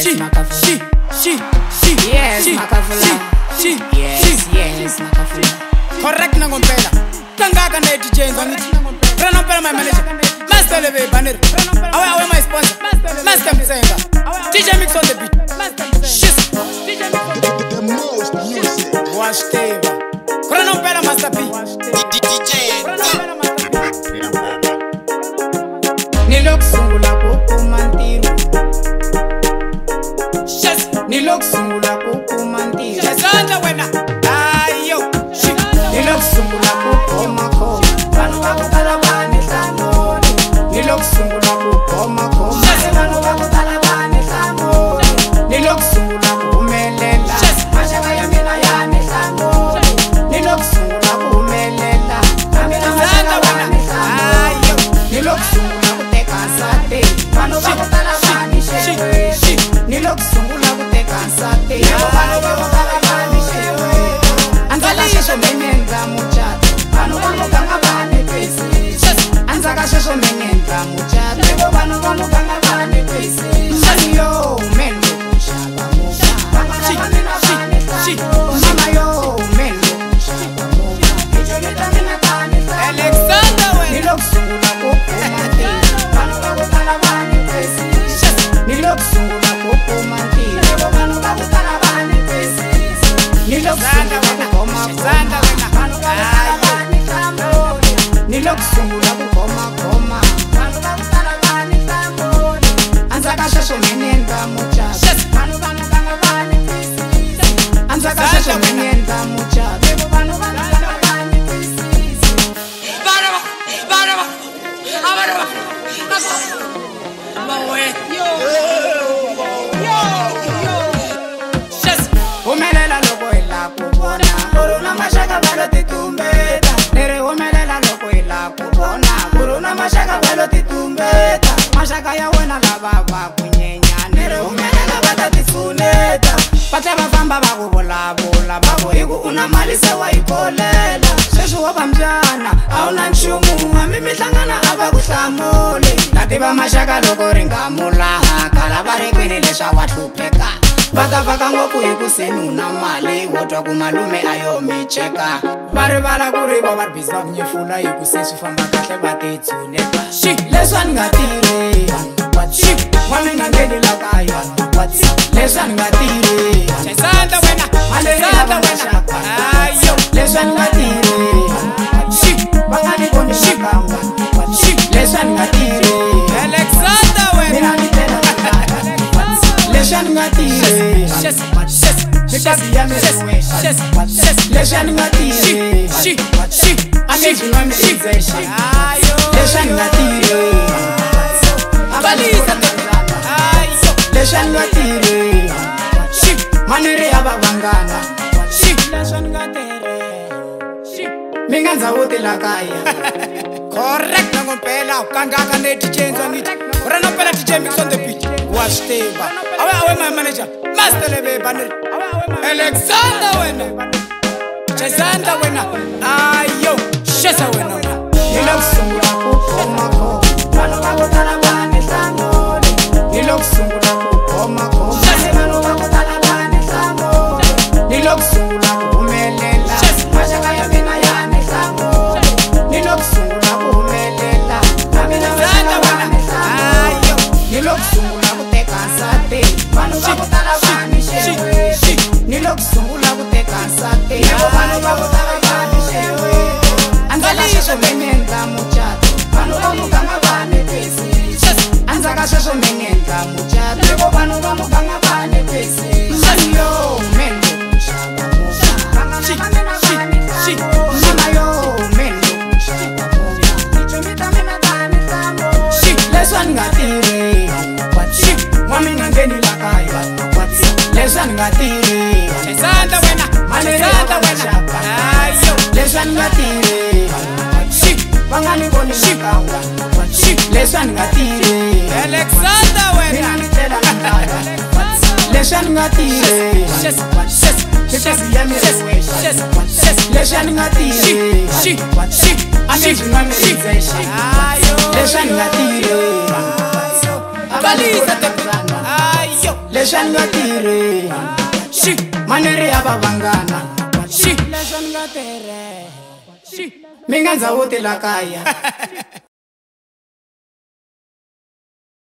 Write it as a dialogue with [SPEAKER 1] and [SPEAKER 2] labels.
[SPEAKER 1] Yes, correct na ngompela. Kangaka na Djhendzo ngithi. Rena mpela my manager. Master Lebe banner. Awe my sponsor. Master Mtsenga. DJ Mix on the beat. Shit. DJ Mix on the most music. Wash table. Rena mpela Master P. Djhendzo. Nilokusungula kukumantiro. Shit. Nilokusungula kukumantiro. Shazanda wena. Ayo. Nilokusungula kukoma koma. Banu bakutala bani hlamuli. Nilokusungula kukoma koma. Banu bakutala bani hlamuli. Nilokusungula kumelela. Mashaka ya mina yani hlamuli. Nilokusungula kumelela. Amina mashaka bani hlamuli. Nilokusungula kuteka sate. Banu bakutala bani shewe. Nilokusungula kuteka sate. Banu bakutala bani shewe. Anzakashesho menyenza muchato. Banu bamukanga bani pesi. Anzakashesho menyenza muchato. Banu bamukanga bani pesi. Yo mendo kushaba muka. Bamina bani hlamuli. Mama yo mendo kushaba muka. Ijoleta mina bani hlamuli. Alexander we. Nilokusungula kukumati. Banu bakutala bani pesi. Nilokusungula kukumati. Banu bakutala bani pesi. Nilokusungula kukoma koma. Banu bakutala bani hlamuli. Nilokusungula kukoma koma. Banu bakutala bani hlamuli. Anzakashesho menyenza muchato. Banu bakutala bani pesi. Anzakashesho menyenza muchato. Banu bakutala bani pesi. Umelela loko ila kubona. Kuruna mashaka balo titumbeta. Nere umelela loko ila kubona. Kuruna mashaka balo titumbeta. Mashaka ya wena la baba kunyenya. Nere umelela bata tisuneta. Pate bafamba bakubola bola. Babo iku una mali sewa ikolela. Sheshu waba mjana auna nchumu. Mimi tlangana aba kuhlamuli. Natiba mashaka loko ringamulaha. Kalabari kwini lesha watupeka. Vaka ngoku ikuseni una mali. Wotwa kumalume ayo micheka. Bala kuriba barbisa kunyefula. Ikusesi famba kahle batitsuneka. Leswan ngatire. Wami ngangeni lakaya. Leswan ngatire. Chesanda wena. Chesanda wena. Ayo. Leswan ngatire. Bangani koni shikanga. Leswan ngatire. Alexander wena. Mina nitela lakaya. Leswan ngatire. Mikazi ya meruwe. Leswan ngatire. Ameji mamizesha. Leswan ngatire. Abaliza Leswan ngatire. Manere ababangana. Leswan ngatire. Minganza wote lakaya. Correct na ngompela. Kangaka ne Djhendzo ngithi. Rena pela DJ Mix on the beat. Wash table. Awe my manager. Master Lebe banner. Alexander wena. Chesanda wena. Ayo. Shesa wena. Nilokusungula kukoma koma. Banu bakutala bani hlamuli. Nilokusungula kukoma koma. Banu bakutala bani hlamuli. Nilokusungula kumelela. Mashaka ya mina yani hlamuli. Nilokusungula kumelela. Amina mashaka bani hlamuli. Nilokusungula kuteka sate. Banu bakutala bani shewe. Nilokusungula kuteka sate. Banu bakutala bani shewe. Anzakashesho menyenza muchato. Banu bamukanga bani pesi. Anzakashesho menyenza muchato. Banu bamukanga bani pesi. Yo mendo kushaba muka. Mama yo mendo kushaba muka. Ichumita mina bani hlamuli. Leswan ngatire. Wami ngangeni lakaya. Leswan ngatire. Chesanda wena. Chesanda wena. Ayo. Leswan ngatire. Bangani koni shikanga. Leswan ngatire. Alexander wena. Mina nitela lakaya. Leswan ngatire. Mikazi ya meruwe. Leswan ngatire. Ameji mamizesha. Leswan ngatire. Abaliza leswi nga tirhe shi maneri ya vavangana shi leswi nga tirhe shi mi nga ndzawuti la kaya